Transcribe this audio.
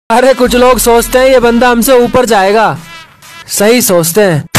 अरे कुछ लोग सोचते हैं ये बंदा हमसे ऊपर जाएगा। सही सोचते हैं।